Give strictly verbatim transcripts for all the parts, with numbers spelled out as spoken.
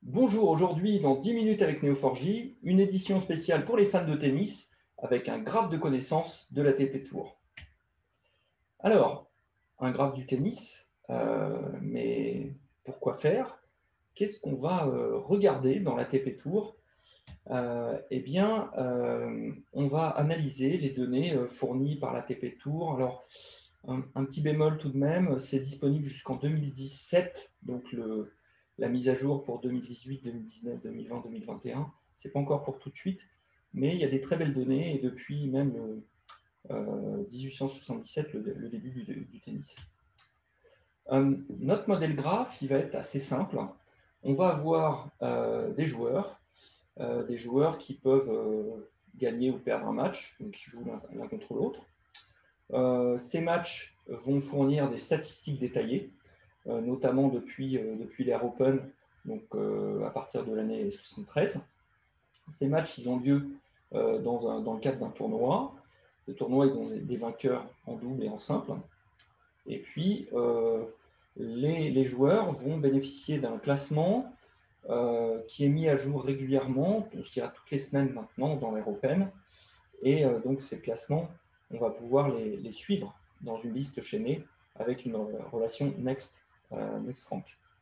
Bonjour, aujourd'hui dans dix minutes avec Neo quatre j, une édition spéciale pour les fans de tennis avec un graphe de connaissances de l'A T P Tour. Alors, un graphe du tennis, euh, mais pourquoi faire? Qu'est-ce qu'on va euh, regarder dans l'A T P Tour? euh, Eh bien, euh, on va analyser les données euh, fournies par l'A T P Tour. Alors, un, un petit bémol tout de même, c'est disponible jusqu'en deux mille dix-sept, donc le, la mise à jour pour deux mille dix-huit, deux mille dix-neuf, deux mille vingt, deux mille vingt et un. Ce n'est pas encore pour tout de suite, mais il y a des très belles données et depuis même le, euh, mille huit cent soixante-dix-sept, le, le début du, du tennis. Euh, notre modèle graphe, il va être assez simple. On va avoir euh, des joueurs, euh, des joueurs qui peuvent euh, gagner ou perdre un match, donc qui jouent l'un contre l'autre. Euh, ces matchs vont fournir des statistiques détaillées, euh, notamment depuis, euh, depuis l'Air Open, donc euh, à partir de l'année soixante-treize. Ces matchs, ils ont lieu euh, dans, un, dans le cadre d'un tournoi. Le tournoi, ils ont des vainqueurs en double et en simple. Et puis, euh, les, les, joueurs vont bénéficier d'un classement euh, qui est mis à jour régulièrement, je dirais toutes les semaines maintenant, dans l'Air Open. Et euh, donc, ces classements, on va pouvoir les, les suivre dans une liste chaînée avec une relation next, euh, next rank.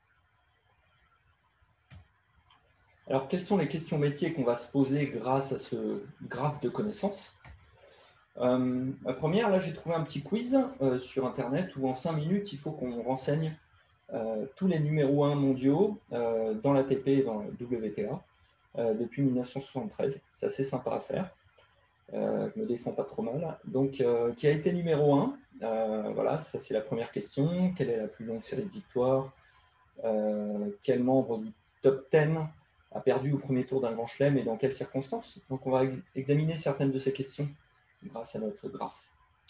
Alors, quelles sont les questions métiers qu'on va se poser grâce à ce graphe de connaissances? euh, La première, là, j'ai trouvé un petit quiz euh, sur Internet où en cinq minutes, il faut qu'on renseigne euh, tous les numéros un mondiaux euh, dans l'A T P et dans le W T A euh, depuis mille neuf cent soixante-treize. C'est assez sympa à faire. Euh, je me défends pas trop mal. Donc, euh, qui a été numéro un? euh, Voilà, ça c'est la première question. Quelle est la plus longue série de victoires? euh, Quel membre du top dix a perdu au premier tour d'un grand chelem et dans quelles circonstances? Donc, on va ex examiner certaines de ces questions grâce à notre graphe.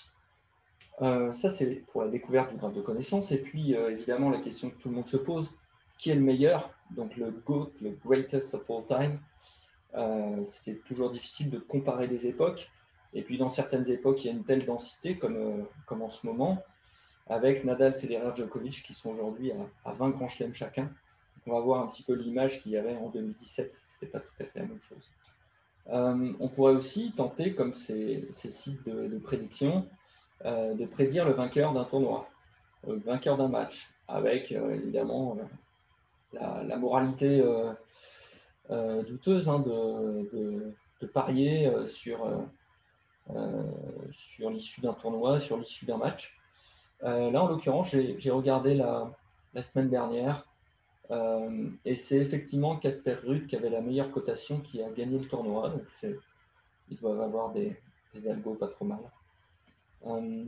Euh, ça, c'est pour la découverte du graphe de connaissances. Et puis, euh, évidemment, la question que tout le monde se pose, qui est le meilleur? Donc, le GOAT, le greatest of all time. Euh, c'est toujours difficile de comparer des époques. Et puis, dans certaines époques, il y a une telle densité, comme, euh, comme en ce moment, avec Nadal, Federer, Djokovic, qui sont aujourd'hui à, à vingt grands chelems chacun. Donc, on va voir un petit peu l'image qu'il y avait en deux mille dix-sept. Ce n'est pas tout à fait la même chose. Euh, on pourrait aussi tenter, comme ces, ces sites de, de prédiction, euh, de prédire le vainqueur d'un tournoi, le vainqueur d'un match, avec euh, évidemment euh, la, la, moralité euh, euh, douteuse hein, de, de, de, parier euh, sur, euh, sur l'issue d'un tournoi, sur l'issue d'un match. Euh, là, en l'occurrence, j'ai regardé la, la semaine dernière euh, et c'est effectivement Casper Ruud qui avait la meilleure cotation qui a gagné le tournoi. Donc, ils doivent avoir des, des algos pas trop mal. Euh,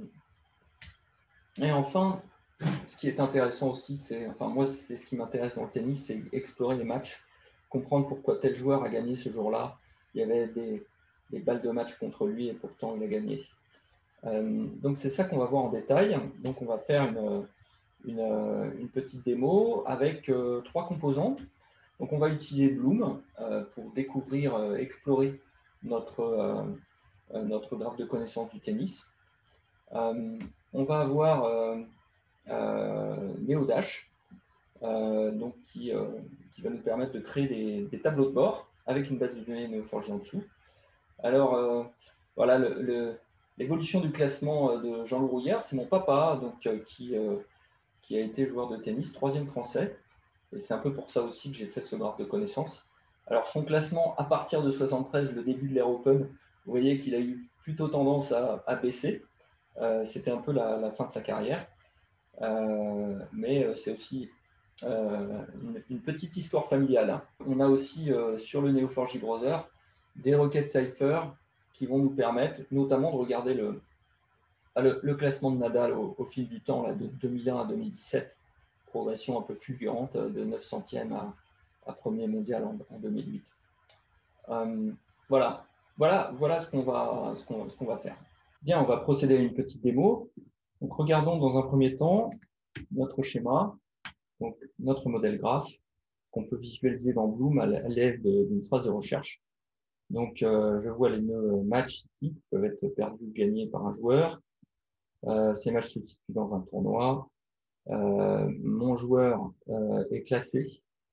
et enfin, ce qui est intéressant aussi, c'est, enfin moi, c'est ce qui m'intéresse dans le tennis, c'est explorer les matchs, comprendre pourquoi tel joueur a gagné ce jour-là. Il y avait des, des balles de match contre lui et pourtant il a gagné. Euh, donc c'est ça qu'on va voir en détail. Donc on va faire une, une, une petite démo avec euh, trois composants. Donc on va utiliser Bloom euh, pour découvrir, euh, explorer notre, euh, notre graphe de connaissance du tennis. Euh, on va avoir euh, euh, NeoDash, euh, donc qui, euh, qui va nous permettre de créer des, des tableaux de bord avec une base de données Neo quatre j en dessous. Alors, euh, voilà, l'évolution du classement de Jean-Loup Rouillard, c'est mon papa, donc, euh, qui, euh, qui a été joueur de tennis, troisième français. Et c'est un peu pour ça aussi que j'ai fait ce graphe de connaissances. Alors, son classement à partir de soixante-treize, le début de l'Air Open, vous voyez qu'il a eu plutôt tendance à, à baisser. Euh, C'était un peu la, la, fin de sa carrière. Euh, mais euh, c'est aussi euh, une, une petite histoire familiale. Hein. On a aussi euh, sur le Neo quatre j Browser des requêtes Cypher qui vont nous permettre notamment de regarder le, le, le classement de Nadal au, au fil du temps, là, de deux mille un à deux mille dix-sept. Progression un peu fulgurante de neuf centièmes à, à premier mondial en, en deux mille huit. Euh, voilà. Voilà, voilà ce qu'on va, ce qu'on, ce qu'on va faire. Bien, on va procéder à une petite démo. Donc, regardons dans un premier temps notre schéma, donc notre modèle graphe, qu'on peut visualiser dans Bloom à l'aide d'une phrase de recherche. Donc, euh, je vois les matchs ici qui peuvent être perdus ou gagnés par un joueur. Euh, ces matchs se situent dans un tournoi. Euh, mon joueur euh, est classé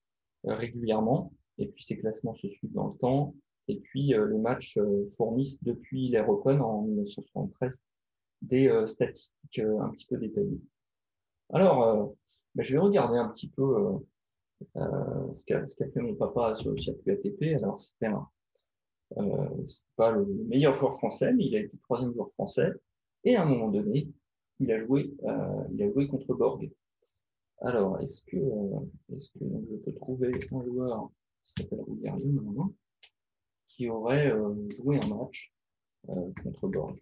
euh, régulièrement, et puis ces classements se suivent dans le temps, et puis euh, les matchs euh, fournissent depuis l'ère Open en mille neuf cent soixante-treize des euh, statistiques euh, un petit peu détaillées. Alors, euh, ben, je vais regarder un petit peu euh, euh, ce qu'a ce qu'a fait mon papa sur le circuit A T P. Alors, c'était un, euh, c'est pas le meilleur joueur français, mais il a été troisième joueur français. Et à un moment donné, il a joué, euh, il a joué contre Borg. Alors, est-ce que, euh, est-ce que donc, je peux trouver un joueur qui s'appelle Rougario maintenant, qui aurait euh, joué un match euh, contre Borg?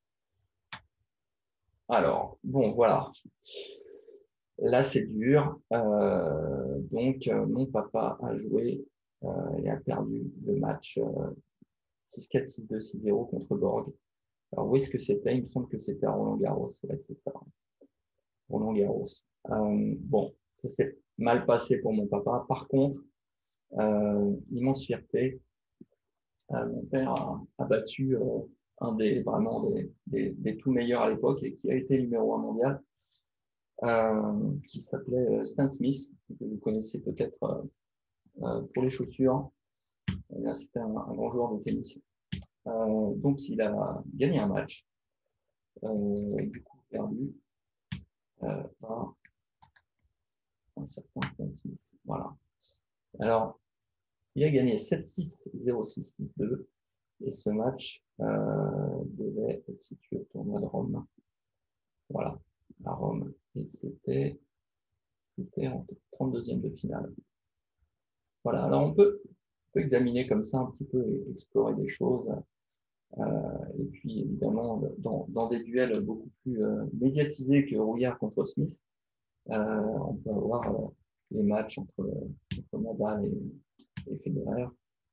Alors, bon, voilà. Là, c'est dur. Euh, donc, euh, mon papa a joué euh, et a perdu le match euh, six quatre, six deux, six zéro contre Borg. Alors, où est-ce que c'était? Il me semble que c'était à Roland-Garros. Ouais, c'est ça. Roland-Garros. Euh, bon, ça s'est mal passé pour mon papa. Par contre, euh, immense fierté. Euh, mon père a, a battu euh, un des vraiment des, des, des tout meilleurs à l'époque et qui a été numéro un mondial, euh, qui s'appelait Stan Smith, que vous connaissez peut-être euh, euh, pour les chaussures. C'était un, un grand joueur de tennis. Euh, donc, il a gagné un match, euh, du coup perdu euh, par un certain Stan Smith. Voilà. Alors, il a gagné sept six, zéro six, six deux. Et ce match euh, devait être situé au tournoi de Rome. Voilà, à Rome. Et c'était c'était en trente-deuxième de finale. Voilà, alors on peut, on peut examiner comme ça un petit peu et explorer des choses. Euh, et puis évidemment, dans, dans des duels beaucoup plus euh, médiatisés que Rouillard contre Smith, euh, on peut avoir euh, les matchs entre, entre Nadal et, et Federer.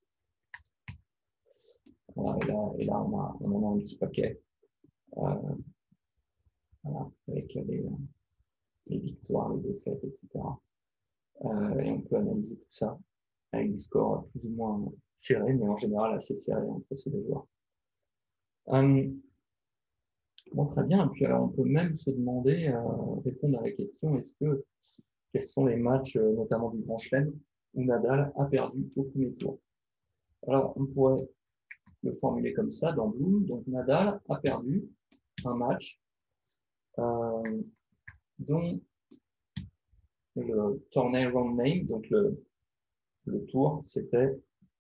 Voilà, et là, et là on, a, on en a un petit paquet. Euh, voilà, avec les, les victoires, les défaites, et cetera. Euh, et on peut analyser tout ça avec des scores plus ou moins serrés, mais en général assez serrés entre ces deux joueurs. Euh, bon, très bien. Et puis alors, on peut même se demander, euh, répondre à la question, est-ce que quels sont les matchs, euh, notamment du Grand Chelem, où Nadal a perdu au premier tour? Alors, on pourrait le formuler comme ça dans Bloom. Donc, Nadal a perdu un match euh, dont le tournai round name, donc le, le tour, c'était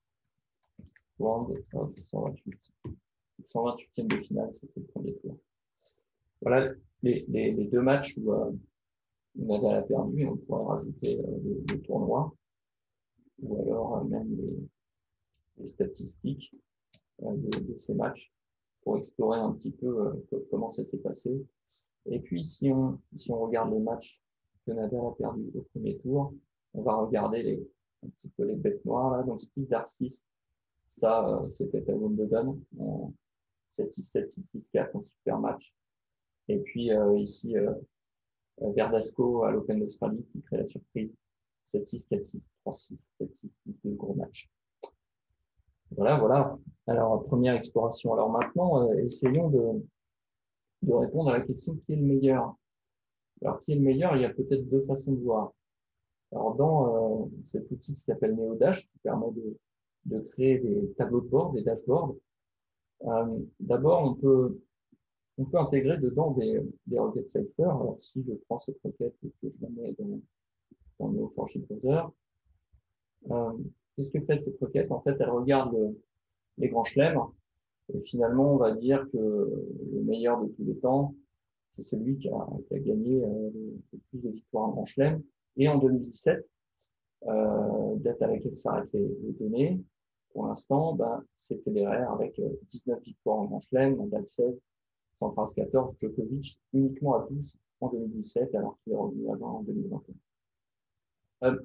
round of cent vingt-huit. cent vingt-huitième de finale, ça c'est le premier tour. Voilà les, les, les deux matchs où, euh, où Nadal a perdu, et on pourrait rajouter euh, le, le tournoi, ou alors euh, même les, les statistiques euh, de, de, ces matchs pour explorer un petit peu euh, comment ça s'est passé. Et puis si on, si on regarde les matchs que Nadal a perdu au premier tour, on va regarder les, un petit peu les bêtes noires là. Donc Steve Darcis, ça euh, c'était à Wimbledon en sept six, sept six, six quatre, un super match. Et puis euh, ici, euh, Verdasco à l'Open d'Australie qui crée la surprise. sept six, quatre six, trois six, sept six, six deux, gros match. Voilà, voilà. Alors, première exploration. Alors maintenant, euh, essayons de, de répondre à la question qui est le meilleur. Alors, qui est le meilleur? Il y a peut-être deux façons de voir. Alors, dans euh, cet outil qui s'appelle NeoDash, qui permet de, de créer des tableaux de bord, des dashboards, euh, d'abord, on peut on peut intégrer dedans des, des requêtes Cypher. Alors, si je prends cette requête et que je la mets dans, dans Neo four j Browser, euh, qu'est-ce que fait cette requête? En fait, elle regarde le, les grands chelems et finalement, on va dire que le meilleur de tous les temps, c'est celui qui a, qui a gagné euh, le plus de victoires en grand chelem. Et en deux mille dix-sept, euh, date à laquelle s'arrêtent les, les données, pour l'instant, ben, c'est Federer avec euh, dix-neuf victoires en grand chelem, Nadal seize, Sampras quatorze, Djokovic uniquement à douze en deux mille dix-sept, alors qu'il est revenu à vingt en deux mille vingt et un. Euh,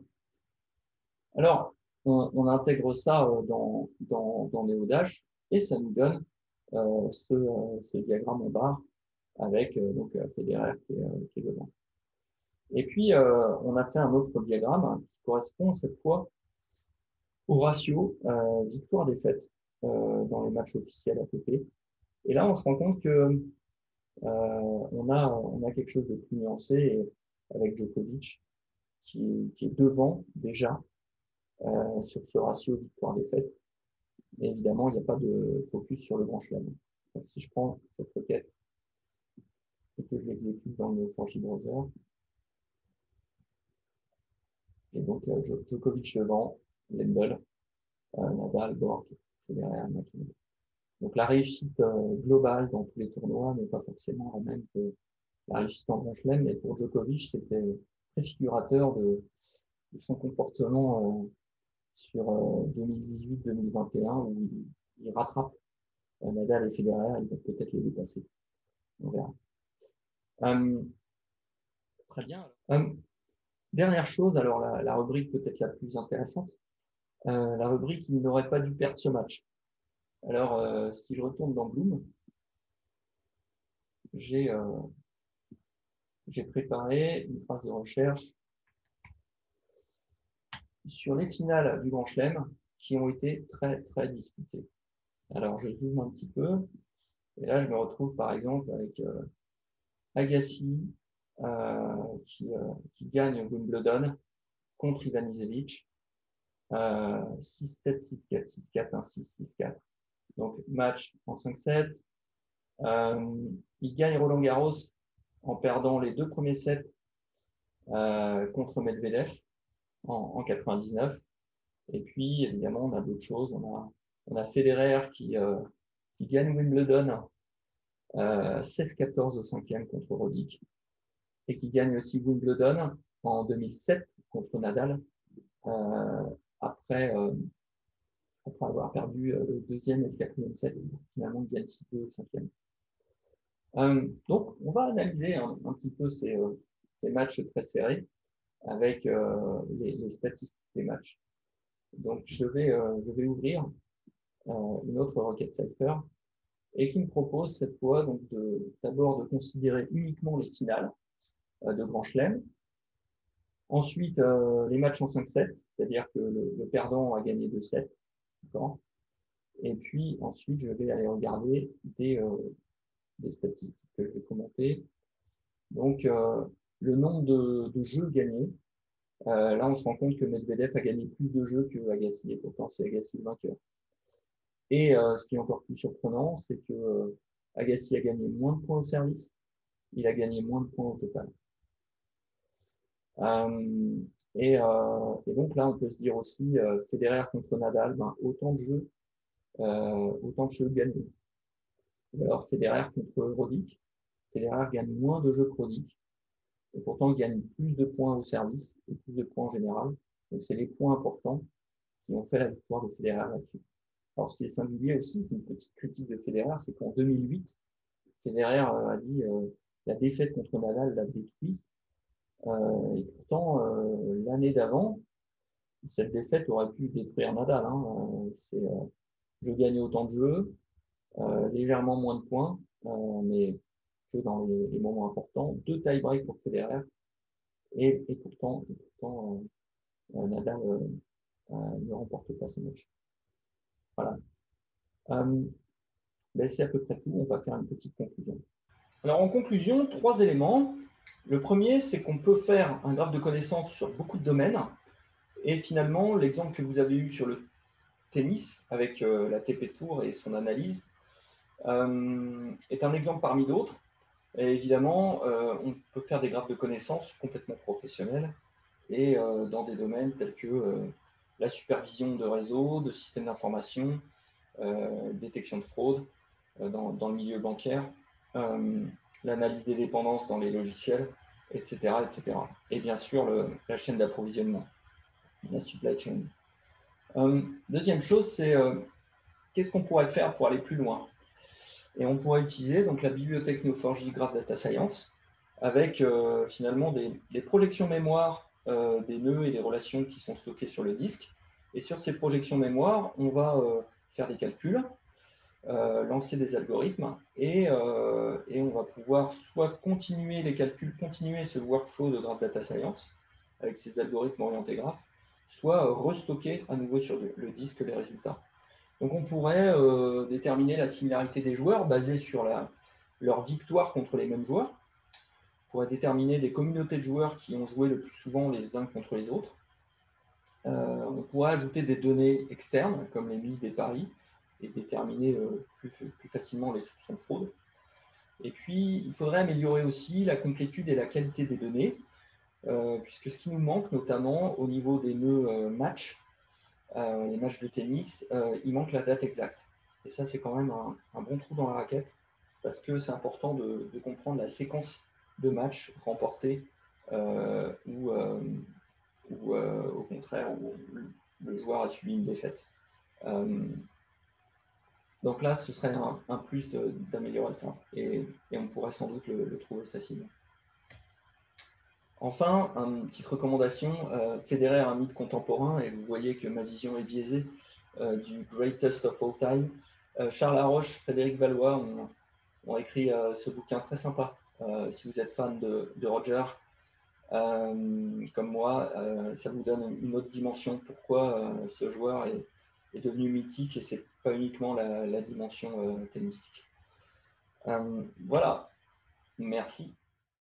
alors, on, on intègre ça euh, dans, dans, dans NeoDash et ça nous donne euh, ce, euh, ce diagramme en barre avec euh, donc euh, Federer qui est, euh, qui est devant. Et puis, euh, on a fait un autre diagramme hein, qui correspond cette fois au ratio euh, victoire-défaite euh, dans les matchs officiels A T P. Et là, on se rend compte que Euh, on a, on a quelque chose de plus nuancé avec Djokovic qui, qui est devant déjà euh, sur ce ratio victoire-défaite. Mais évidemment, il n'y a pas de focus sur le grand chelem. Donc, si je prends cette requête et que je l'exécute dans le Forgy Browser, et donc euh, Djokovic devant, Lendl, euh, Nadal, Borg, Federer, McEnroe. Donc la réussite euh, globale dans tous les tournois n'est pas forcément la même que la réussite en grand chelem, mais pour Djokovic, c'était préfigurateur de, de son comportement euh, sur euh, deux mille dix-huit deux mille vingt et un, où il, il rattrape euh, Nadal et Federer, il va peut-être les dépasser. On verra. Euh, très bien. Euh, dernière chose, alors la, la rubrique peut-être la plus intéressante, euh, la rubrique il n'aurait pas dû perdre ce match. Alors, euh, si je retourne dans Bloom, j'ai euh, j'ai préparé une phrase de recherche sur les finales du Grand Chelem qui ont été très, très disputées. Alors, je zoome un petit peu, et là, je me retrouve par exemple avec euh, Agassi euh, qui, euh, qui gagne Wimbledon contre Ivan Izevich, euh, six sept, six quatre, six quatre, un six, six quatre. Donc, match en cinq sept. Euh, il gagne Roland Garros en perdant les deux premiers sets euh, contre Medvedev en, en quatre-vingt-dix-neuf. Et puis, évidemment, on a d'autres choses. On a, on a Federer qui, euh, qui gagne Wimbledon euh, seize quatorze au cinquième contre Roddick et qui gagne aussi Wimbledon en deux mille sept contre Nadal euh, après, euh, après avoir perdu euh, le deuxième et le quatrième set. Finalement, il gagne six deux au cinquième. Euh, donc, on va analyser un, un petit peu ces, euh, ces matchs très serrés avec euh, les, les statistiques des matchs. Donc, je vais, euh, je vais ouvrir euh, une autre requête Cypher et qui me propose cette fois donc de d'abord de considérer uniquement les finales euh, de Grand Chelem. Ensuite, euh, les matchs en cinq sept, c'est-à-dire que le, le perdant a gagné deux sept. Et puis ensuite, je vais aller regarder des, euh, des statistiques que je vais commenter. Donc, euh, le nombre de, de jeux gagnés. Euh, là, on se rend compte que Medvedev a gagné plus de jeux que Agassi, et pourtant c'est Agassi le vainqueur. Et euh, ce qui est encore plus surprenant, c'est que euh, Agassi a gagné moins de points au service, il a gagné moins de points au total. Euh, et, euh, et donc là, on peut se dire aussi, euh, Federer contre Nadal, ben, autant de jeux, euh, autant de jeux gagnés. Alors Federer contre Roddick, Federer gagne moins de jeux que Roddick, et pourtant il gagne plus de points au service et plus de points en général. Donc c'est les points importants qui ont fait la victoire de Federer là-dessus. Alors ce qui est singulier aussi, c'est une petite critique de Federer, c'est qu'en deux mille huit, Federer a dit euh, la défaite contre Nadal l'a détruit. Euh, et pourtant, euh, l'année d'avant, cette défaite aurait pu détruire Nadal. Hein. Euh, c'est, euh, je gagne autant de jeux, euh, légèrement moins de points, euh, mais que dans les, les moments importants. Deux tie-breaks pour Federer, et, et pourtant, et pourtant euh, Nadal euh, euh, ne remporte pas ce match. Voilà. Euh, ben c'est à peu près tout. On va faire une petite conclusion. Alors en conclusion, trois éléments. Le premier, c'est qu'on peut faire un graphe de connaissances sur beaucoup de domaines. Et finalement, l'exemple que vous avez eu sur le tennis, avec euh, la T P Tour et son analyse, euh, est un exemple parmi d'autres. Et évidemment, euh, on peut faire des graphes de connaissances complètement professionnels et euh, dans des domaines tels que euh, la supervision de réseaux, de systèmes d'information, euh, détection de fraude euh, dans, dans le milieu bancaire, euh, l'analyse des dépendances dans les logiciels, et cetera et cetera. Et bien sûr, le, la chaîne d'approvisionnement, la supply chain. Euh, deuxième chose, c'est euh, qu'est-ce qu'on pourrait faire pour aller plus loin? Et on pourrait utiliser donc la bibliothèque neo four j Graph Data Science avec euh, finalement des, des projections mémoire euh, des nœuds et des relations qui sont stockées sur le disque. Et sur ces projections mémoire, on va euh, faire des calculs, euh, lancer des algorithmes et, euh, et on va pouvoir soit continuer les calculs, continuer ce workflow de Graph Data Science avec ces algorithmes orientés graphes, soit euh, restocker à nouveau sur le, le disque les résultats. Donc on pourrait euh, déterminer la similarité des joueurs basée sur la, leur victoire contre les mêmes joueurs. On pourrait déterminer des communautés de joueurs qui ont joué le plus souvent les uns contre les autres. Euh, on pourrait ajouter des données externes, comme les mises des paris, et déterminer euh, plus, plus facilement les soupçons de fraude. Et puis, il faudrait améliorer aussi la complétude et la qualité des données, euh, puisque ce qui nous manque, notamment au niveau des nœuds euh, match, euh, les matchs de tennis, euh, il manque la date exacte. Et ça, c'est quand même un, un bon trou dans la raquette, parce que c'est important de, de comprendre la séquence de matchs remportés, euh, ou, euh, ou euh, au contraire, où le joueur a subi une défaite. Euh, donc là, ce serait un, un plus d'améliorer ça, et, et on pourrait sans doute le, le trouver facilement. Enfin, une petite recommandation, euh, Federer un mythe contemporain, et vous voyez que ma vision est biaisée, euh, du greatest of all time. Euh, Charles Laroche, Frédéric Valois ont, ont écrit euh, ce bouquin très sympa. Euh, si vous êtes fan de, de Roger, euh, comme moi, euh, ça vous donne une autre dimension. Pourquoi euh, ce joueur est, est devenu mythique, et c'est pas uniquement la, la dimension euh, tennistique. Euh, voilà, merci.